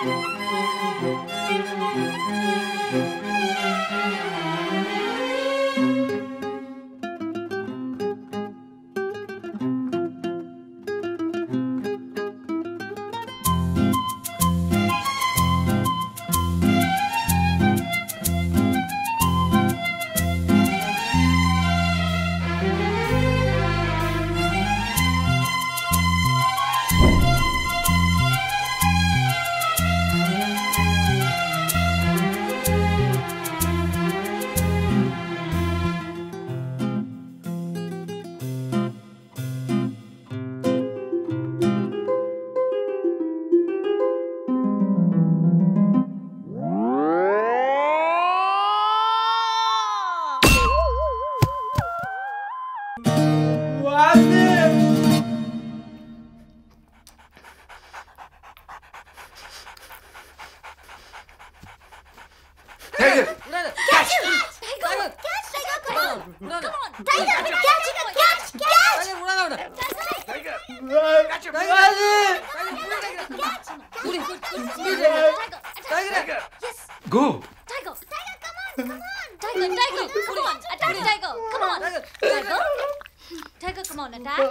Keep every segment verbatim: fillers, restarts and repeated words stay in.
Go. Tiger, Tiger, come on, come on. Tiger, Tiger, come on. Attack Tiger, come on. Tiger, Tiger, come on, attack.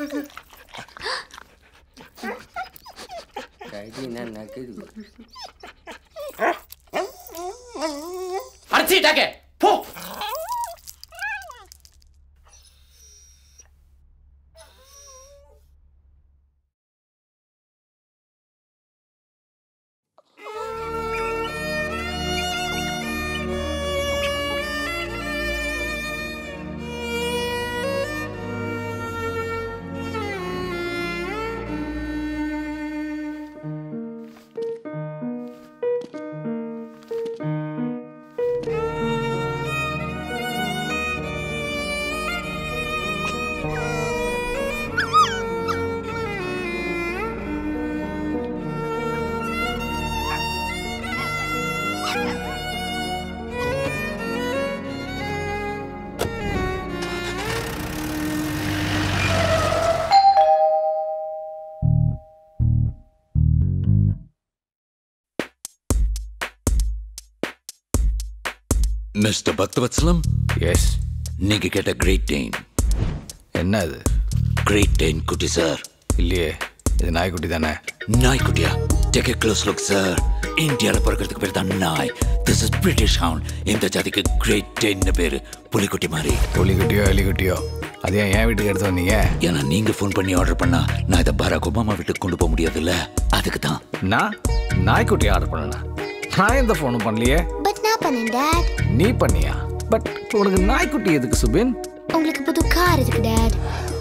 Tiger, na naked. Archie, Tiger, po. Mister Bhaktavatslam? Yes. Nigga get a great Dane. என்ன அது? Great Dane குட்டி sir. இல்லையே, இது நாய்க்குட்டி தானே? நாய்க்குட்டியா? Take a close look sir. இந்தியால பிறக்கிறதுக்கு பேர் தான் நாய். This is British Hound. இந்த ஜாதிக்கு Great Dane பேரு. புலிக்குட்டி மாதிரி. புலிக்குட்டியோ எலிக்குட்டியோ அது ஏன் என் வீட்டுக்கு எடுத்து வந்தீங்க? ஏன்னா நீங்க ஃபோன் பண்ணி ஆர்டர் பண்ணா நான் இதை பராக் ஒபாமா வீட்டுக்கு கொண்டு போக முடியாதுல்ல, அதுக்கு தான். நான் நாய்க்குட்டி ஆர்டர் பண்ணேன். நான் எந்த ஃபோனும் பண்ணலையே. பட் நான் பண்ணேன் டாட். நீ பண்ணியா? பட் உனக்கு நாய்க்குட்டி எதுக்கு சுபின்? உங்களுக்கு புது கார் இருக்கு dad.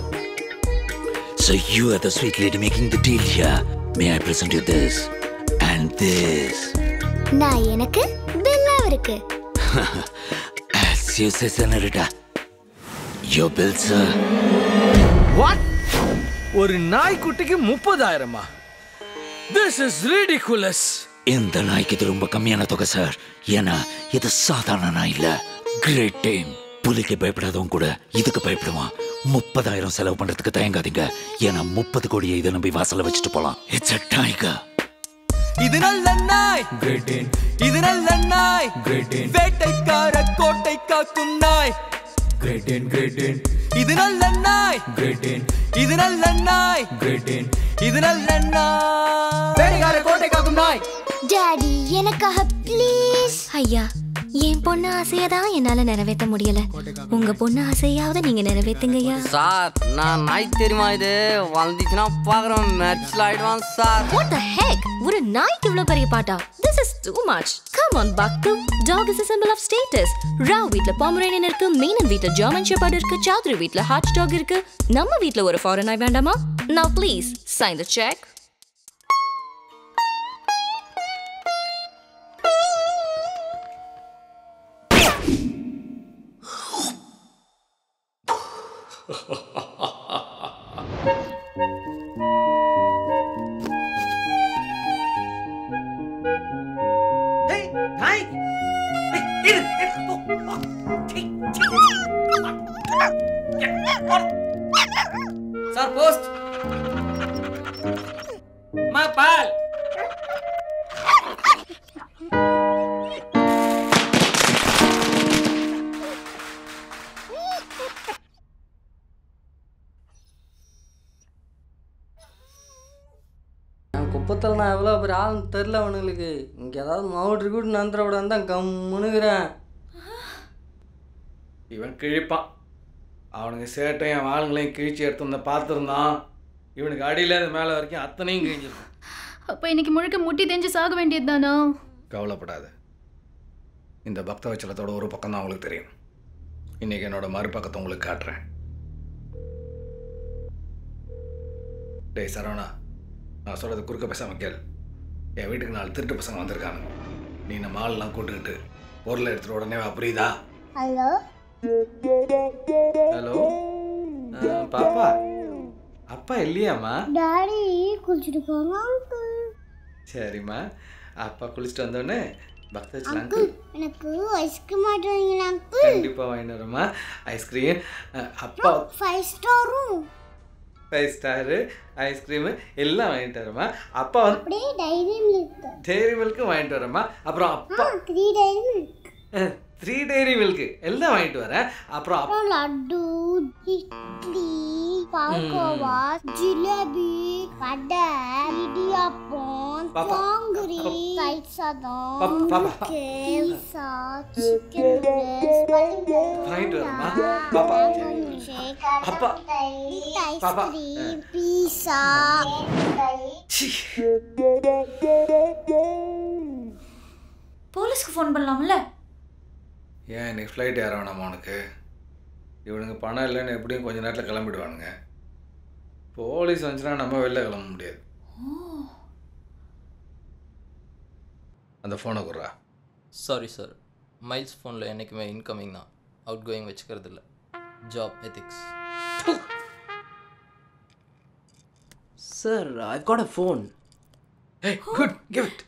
So you are the sweet lady making the deal here. May I present you this and this? நான் எனக்கு பில்லா இருக்கு. As you say, Senorita. Your bill, sir. What? ஒரு நாய்க்குட்டிக்கு முப்பதாயிரமா? This is ridiculous. இந்த நாய்க்கு இது ரொம்ப கம்மியான தொகை சார். ஏன்னா இது சாதாரண நாய் இல்ல, கிரேட் டேன். புலிக்கு பயப்படாதவங்க கூட இதுக்கு பயப்படுவான். முப்பதாயிரம் செலவு பண்றதுக்கு தயங்காதீங்க. ஏன்னா முப்பது கோடியை இதை நம்பி வாசல்ல வச்சுட்டு போலாம். It's a tiger. இது நல்ல நாய், கிரேட் டேன். இது நல்ல நாய், கிரேட் டேன். வேட்டைக்கார கோட்டை காக்கும் நாய், கிரேட் டேன், கிரேட் டேன். இது நல்ல நாய், கிரேட் டேன். இது நல்ல நாய், கிரேட் டேன். இது நல்ல நாய், வேட்டைக்கார கோட்டை காக்கும் நாய். டாடி எனக்காக ப்ளீஸ். ஐயா, என் பொண்ணு ஆசையதான் என்னால நிறைவேற்ற முடியல. உங்க பொண்ணு ஆசையாவது நீங்க நிறைவேற்றுங்கய்யா. சார், நான் நாய் தெரியுமா இது வளர்ந்துச்சுன்னா பாக்குறோம் மேட்ச்ல ஆயிடுவான் சார். What the heck? ஒரு நாய்க்கு இவ்வளவு பெரிய பாட்டா? This is too much. Come on, Baktu. Dog is a symbol of status. Rao வீட்ல Pomeranian இருக்கு, மீனன் வீட்ல German Shepherd இருக்கு, சாத்ரி வீட்ல Hutch dog இருக்கு. நம்ம வீட்ல ஒரு foreign நாய் வேண்டாமா? Now please sign the check. Hey, hi. Hey, here, here, go. Sir post. மா பால். பக்கத்தில் நான் எவ்வளோ பெரிய ஆளுன்னு தெரில அவனுங்களுக்கு. இங்கே ஏதாவது மாவட்டு கூட நந்திர விடான்னு தான் கம்முனுக்கிறேன். இவன் கிழிப்பான். அவனுக்கு சேட்டையும் ஆளுங்களையும் கிழிச்சு எடுத்து வந்த பார்த்துருந்தான். இவனுக்கு அடியிலேருந்து மேலே வரைக்கும் அத்தனையும் கிழிஞ்சிருக்கும். அப்போ இன்னைக்கு முழுக்க முட்டி தெரிஞ்சு சாக வேண்டியது தானா? கவலைப்படாது. இந்த பக்த வச்சலத்தோட ஒரு பக்கம் தான் உங்களுக்கு தெரியும். இன்னைக்கு என்னோட மறுபக்கத்தை உங்களுக்கு காட்டுறேன். டேய் சரவணா, நான் சொல்கிறது குறுக்க பேசாமல் கேள். என் வீட்டுக்கு நாலு திருட்டு பசங்க வந்திருக்காங்க. நீ நம்ம ஆள்லாம் கூட்டுக்கிட்டு பொருளை எடுத்துகிட்டு உடனே வா, புரியுதா? ஹலோ ஹலோ பாப்பா, அப்பா இல்லையாம்மா? டாடி குளிச்சுட்டு போங்க அங்கிள். சரிம்மா, அப்பா குளிச்சுட்டு வந்தோடனே பக்த வச்சல அங்கிள் எனக்கு ஐஸ்கிரீம் வாங்கிட்டு வரீங்களா அங்கிள்? கண்டிப்பாக வாங்கிட்டு வரேம்மா ஐஸ்கிரீம். அப்பா ஃபைவ் ஸ்டாரும் ஃபைவ் ஸ்டாரு ஐஸ்கிரீமு எல்லாம் வாங்கிட்டு வரேம்மா. அப்பா வந்து அப்படியே டைரி மில்க் டெய்ரி மில்க்கு வாங்கிட்டு வரேம்மா. அப்புறம் அப்பா three dairy milk three dairy milk எல்லாம் வாங்கிட்டு வரேன். அப்புறம் அப்பா லட்டு, இட்லி, பால்கோவா, ஜிலேபி, வடை, இடியாப்பம், ஜாங்கிரி, தயிர் சாதம், கேசா, சிக்கன் ரைஸ் வாங்கிட்டு வரேம்மா. பாப்பா அப்பா ஐஸ்கிரீம், பீஸா. போலீஸ்க்கு ஃபோன் பண்ணலாம்ல? ஏன் இன்னைக்கு ஃப்ளைட் ஏற வேணாமா உனக்கு? இவனுங்க பணம் இல்லைன்னு எப்படியும் கொஞ்சம் நேரத்தில் கிளம்பிடுவானுங்க. போலீஸ் வந்துச்சுன்னா நம்ம வெளில கிளம்ப முடியாது. அந்த ஃபோனை குடுறா. சாரி சார், மைல்ஸ் ஃபோனில் என்றைக்குமே இன்கமிங் தான், அவுட் கோயிங் வச்சுக்கிறது இல்லை. Job ethics. Sir, I've got a phone. Hey, good, give it.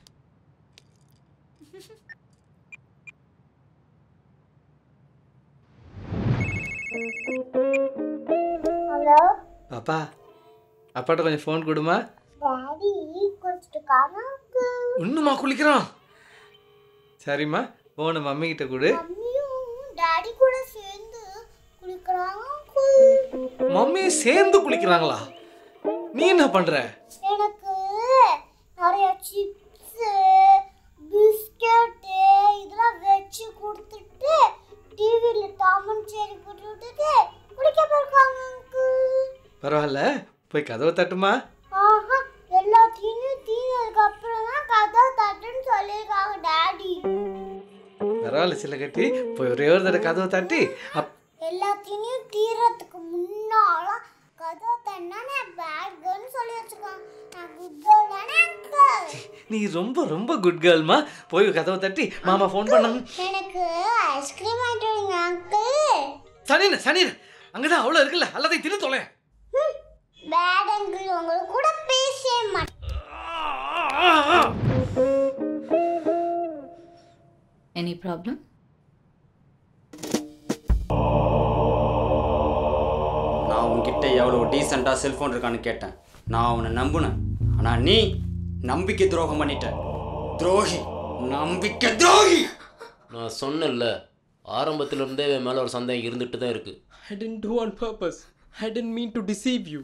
Hello பாப்பா, அப்பாட்ட கொஞ்சம் ஃபோன் கொடுமா. டாடி குளிச்சுட்டு காங்க அங்கிள். இன்னுமா குளிக்கிறான்? சரிம்மா, ஃபோனை மம்மி கிட்ட கொடு. மம்மியும் டாடி கூட சேர்ந்து குளிக்கறாங்க அங்கிள். மம்மி சேர்ந்து குளிக்கிறாங்களா? நீ என்ன பண்ற? எனக்கு நிறைய சிப்ஸ், பிஸ்கட் இதெல்லாம் வெச்சு கொடுத்துட்டு டிவில டாம் அண்ட் ஜெர்ரி போட்டு விட்டுட்டு குளிக்க போறாங்க அங்கிள். பரவாயில்ல, போய் கதவை தட்டுமா. ஆஹா, எல்லாத்தையும் தீனதுக்கு அப்புறம் தான் கதவை தட்டுன்னு சொல்லியிருக்காங்க டாடி. பரவாயில்ல சில கட்டி, போய் ஒரே ஒரு தடவை கதவை தட்டி அப் எல்லாத்தையும் தீரத்துக்கு முன்னால கதவை தட்டினா பேட்னு சொல்லி வச்சிருக்காங்க. நான் குட் கேர்ள் தானே அங்கிள்? நீ ரொம்ப ரொம்ப குட் கேர்ள்மா. போய் கதவை தட்டி மாமா ஃபோன் பண்ணாங்க. எனக்கு ஐஸ்கிரீம் வாங்கிட்டு வரீங்க அங்கிள்? சனின சனின அங்கதான் அவ்வளோ இருக்குல்ல, எல்லாத்தையும் தின்னு தொலை. பேட் அங்கிள், உங்களுக்கு கூட பேசவே மாட்டேன். Any problem? நான் உன்கிட்ட எவ்வளோ டீசெண்டாக செல்ஃபோன் இருக்கான்னு கேட்டேன். நான் அவனை நம்பினேன். ஆனால் நீ நம்பிக்கை துரோகம் பண்ணிட்ட. துரோகி, நம்பிக்கை துரோகி. நான் சொன்னேன்ல, ஆரம்பத்துல இருந்தே என் மேலே ஒரு சந்தேகம் இருந்துட்டு தான் இருக்கு. I didn't do on purpose. I didn't mean to deceive you.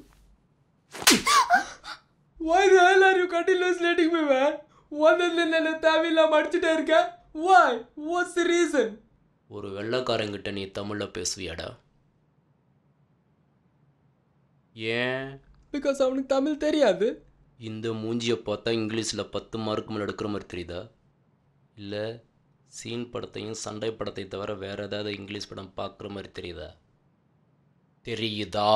Why the hell are you continuously letting me, man? ஒன்னு என்ன தேவையில்லாம அடிச்சுட்டே இருக்க? Why? What's the reason? ஒரு வெள்ளைக்காரங்கிட்ட நீ தமிழில் பேசுவியாடா? ஏன்? Because அவனுக்கு தமிழ் தெரியாது. இந்த மூஞ்சியை பார்த்தா இங்கிலீஷில் பத்து மார்க்கு மேலே எடுக்கிற மாதிரி தெரியுதா? இல்லை சீன் படத்தையும் சண்டை படத்தையும் தவிர வேறு ஏதாவது இங்கிலீஷ் படம் பார்க்குற மாதிரி தெரியுதா? தெரியுதா?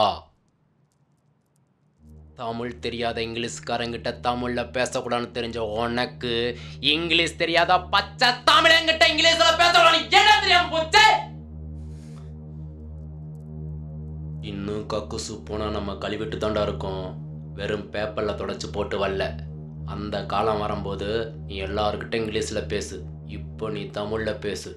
தமிழ் தெரியாத இங்கிலீஷ்காரங்கிட்ட தமிழில் பேசக்கூடாதுன்னு தெரிஞ்ச உனக்கு இங்கிலீஷ் தெரியாத பச்சை தமிழங்கிட்ட இங்கிலீஷில் பேசக்கூடாது என்ன தெரியாம போச்சு? இன்னும் கக்குசு போனால் நம்ம கழுவிட்டு தாண்டா இருக்கோம். வெறும் பேப்பரில் தொடச்சி போட்டு வரல. அந்த காலம் வரும்போது நீ எல்லாருக்கிட்ட இங்கிலீஷில் பேசு. இப்போ நீ தமிழில் பேசு.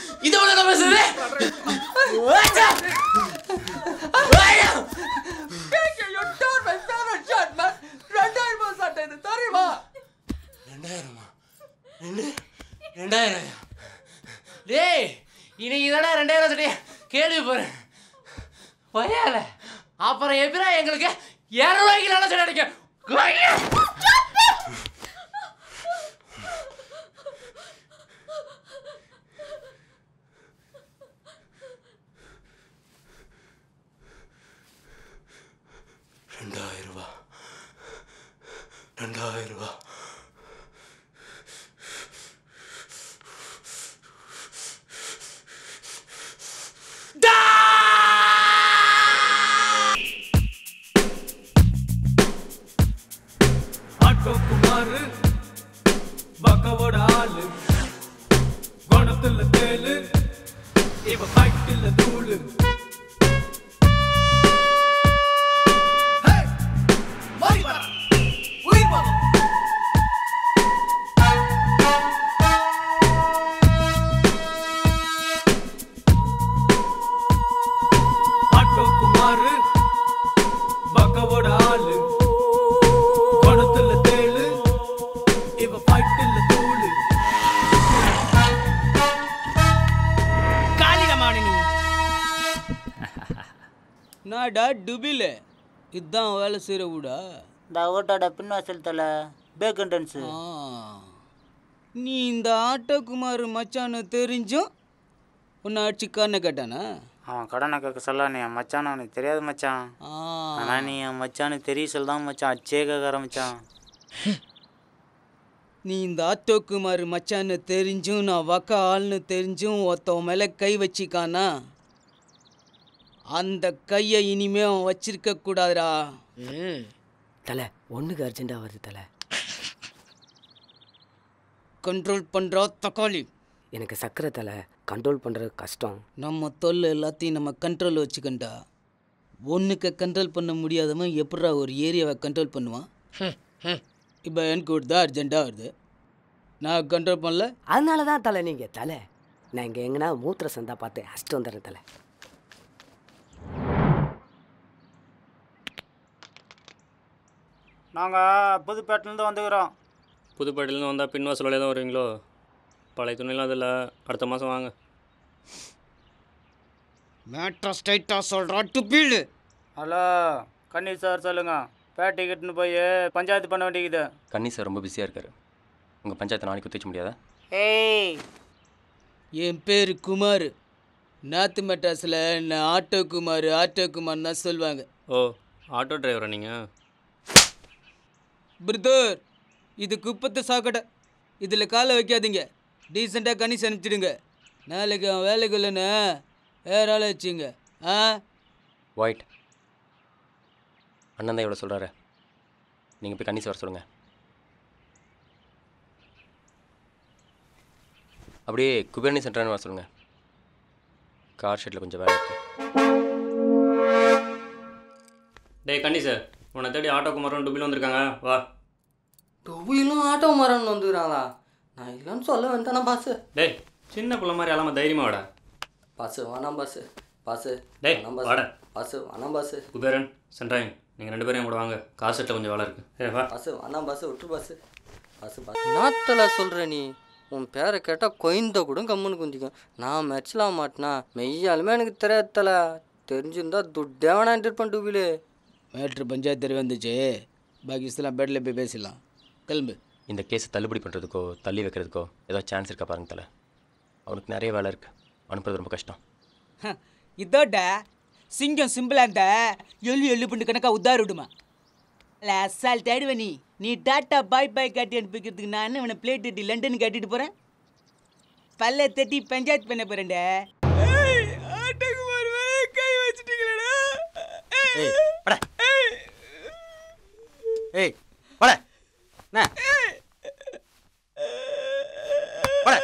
இதோட நான் பேசுறேன் ரெண்டாயிரமா ரெண்டாயிரம் டேய் இன்னைக்கு தானே ரெண்டாயிரம் சொல்லி கேள்வி போறேன் வரையால அப்புறம் எப்படா எங்களுக்கு இரநூறுவாய்க்கு நல்லா சொல்லி அடிக்க ரெண்டாயிரம் ரூபா ரெண்டாயிரம் ரூபா குமாரு பக்கவோட ஆளு குணத்துல தேலு இவ ஃபைட்டில் தூளு ஆட்டோ குமாரு பக்கவோட ஆளு நாடா டுபில இதுதான் வேலை செய்கிற வீடா இந்த ஓட்டோட பின்வாசல் தலை பேக் என்ட்ரன்ஸு. நீ இந்த ஆட்டோகுமார் மச்சான்னு தெரிஞ்சும் உன்னை அடிச்சு கடனை கேட்டானா? அவன் கடனை கேட்க சொல்ல நீ என் மச்சான் அவனுக்கு தெரியாது மச்சான். ஆனால் நீ என் மச்சானுக்கு தெரிய சொல்தான் மச்சான் அச்சே கேட்க ஆரம்பிச்சான். நீ இந்த ஆட்டோகுமார் மச்சான்னு தெரிஞ்சும் நான் வக்க ஆள்னு தெரிஞ்சும் ஒருத்தவன் மேலே கை வச்சிக்கானா அந்த கையை இனிமே அவன் வச்சிருக்க கூடாதுடா. ம் தலை ஒன்றுக்கு அர்ஜென்ட்டாக வருது தலை. கண்ட்ரோல் பண்ணுறா தக்காளி. எனக்கு சக்கரை தலை கண்ட்ரோல் பண்ணுறது கஷ்டம். நம்ம தொல்லை எல்லாத்தையும் நம்ம கண்ட்ரோல் வச்சுக்கண்டா. ஒன்றுக்கு கண்ட்ரோல் பண்ண முடியாதவன் எப்படா ஒரு ஏரியாவை கண்ட்ரோல் பண்ணுவான்? இப்போ எனக்கு தான் அர்ஜென்ட்டாக வருது, நான் கண்ட்ரோல் பண்ணல. அதனால தான் தலை நீங்கள் தலை நான் இங்கே எங்கன்னா மூத்திர சந்தா பார்த்து அஷ்டம் வந்துடுறேன் தலை. நாங்கள் புதுப்பேட்டிலேருந்து வந்துக்கிறோம். புதுப்பேட்டிலேருந்து வந்தால் பின்வாசல் வழியாக தான் வருவீங்களோ? பழைய துணிலாம் அதில் அடுத்த மாதம் வாங்க. மேட்ரா ஸ்ட்ரைட்டாக சொல்கிறா டுபீடு. ஹலோ கன்னி சார் சொல்லுங்கள். பேட்டி கட்டுன்னு போய் பஞ்சாயத்து பண்ண வேண்டியது. கன்னி சார் ரொம்ப பிஸியாக இருக்கார். உங்கள் பஞ்சாயத்தை நாளைக்கு குத்திச்சு முடியாதா? ஏய் என் பேர் குமார். நாத்து மெட்ராஸில் நான் ஆட்டோ குமார் ஆட்டோ குமார் தான் சொல்லுவாங்க. ஓ ஆட்டோ டிரைவரா நீங்கள்? பிரதர் இது குப்பத்து சாக்கடை, இதில் காலை வைக்காதீங்க. டீசெண்டாக கணிச்சு அனுப்பிச்சிடுங்க. நாளைக்கு அவன் வேலைக்கு இல்லைன்னு வேற ஆளை வச்சுங்க. ஆ ஒயிட் அண்ணன் தான் எவ்வளோ சொல்கிறாரு, நீங்கள் போய் கன்னிஸ் வர சொல்லுங்கள். அப்படியே குபேரணி சென்ட்ரான் வர சொல்லுங்கள். கார் ஷெட்டில் கொஞ்சம் வேலை இருக்குது. டே கண்ணி சார், உன்னை தேடி ஆட்டோ குமாரும் டுபிலும் வந்திருக்காங்க, வா. டுபிலும் ஆட்டோ குமாரன் வந்துக்கிறாங்களா? நான் இல்லைன்னு சொல்ல வேண்டானா பாஸு. டேய் சின்ன பிள்ளை மாதிரி அல்லாம தைரியமாக வாடா. பாஸு வேணாம் பாஸு. பாஸு டேய் வாடா. பாஸு வேணாம் பாஸு. குபேரன் சென்ட்ராயன் நீங்கள் ரெண்டு பேரும் கூட வாங்க, கார் செட்டில் கொஞ்சம் வேலை இருக்குது. ஏ வா. பாஸு வேணாம் பாஸு, விட்டு பாஸு. பாஸு பாஸு நாத்தில் சொல்கிற நீ உன் பேரை கேட்டால் கொய்ந்த கூட கம்முன்னு குந்திக்கும். நான் மெச்சலாம் மாட்டினா மெய்யாலுமே எனக்கு தெரியாதல. தெரிஞ்சிருந்தா துட்டே வேணான்ட்டு இருப்பேன் டூபிலே. மேட்ரு பஞ்சாயத்து தெரிய வந்துச்சு, பாக்கி இதெல்லாம் பேட்டில் போய் பேசிடலாம். கிளம்பு. இந்த கேஸை தள்ளுபடி பண்ணுறதுக்கோ தள்ளி வைக்கிறதுக்கோ ஏதோ சான்ஸ் இருக்கா பாருங்க தலை. அவனுக்கு நிறைய வேலை இருக்குது, அனுப்புறது ரொம்ப கஷ்டம். இதோட சிங்கம் சிம்பிளாக இருந்தா எள்ளு எள்ளு பண்ணு கணக்காக உத்தார விடுமா? இல்லை அசால் தேடுவேன் நீ. நீ டாட்டா பாய் பாய் காட்டி அனுப்பிக்கிறதுக்கு நான் என்ன இவனை பிளேட் தட்டி லண்டனுக்கு கட்டிட்டு போகிறேன். பல்ல தட்டி பஞ்சாயத்து பண்ண போகிறேன்டா. கை வச்சுட்டீங்களா? ஏய் பட என்ன பட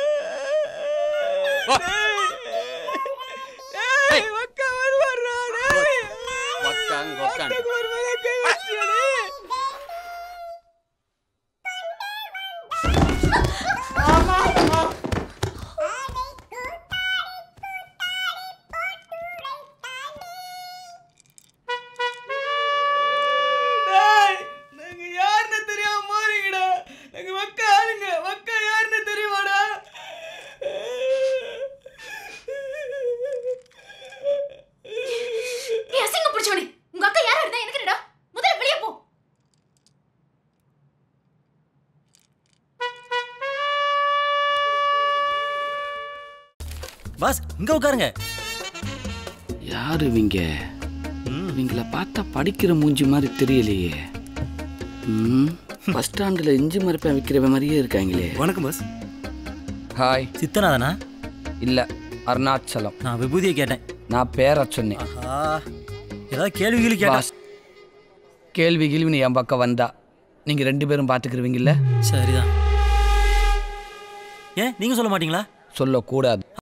பாஸ் இங்க உட்காருங்க. யாரு இவங்க? இவங்கள பார்த்தா படிக்கிற மூஞ்சி மாதிரி தெரியலையே. ம் பஸ் ஸ்டாண்டில் இஞ்சி மரப்பேன் விற்கிறவ மாதிரியே இருக்காங்களே. வணக்கம் பாஸ். ஹாய். சித்தநாதனா? இல்லை, அருணாச்சலம். நான் விபூதியை கேட்டேன். நான் பேரை சொன்னேன். ஏதாவது கேள்விகள் கேட்டா? கேள்வி கேள்வி என் பக்கம் வந்தா நீங்கள் ரெண்டு பேரும் பார்த்துக்கிருவீங்கல்ல? சரிதான். ஏன் நீங்கள் சொல்ல மாட்டீங்களா? சொல்லக்கூடாது.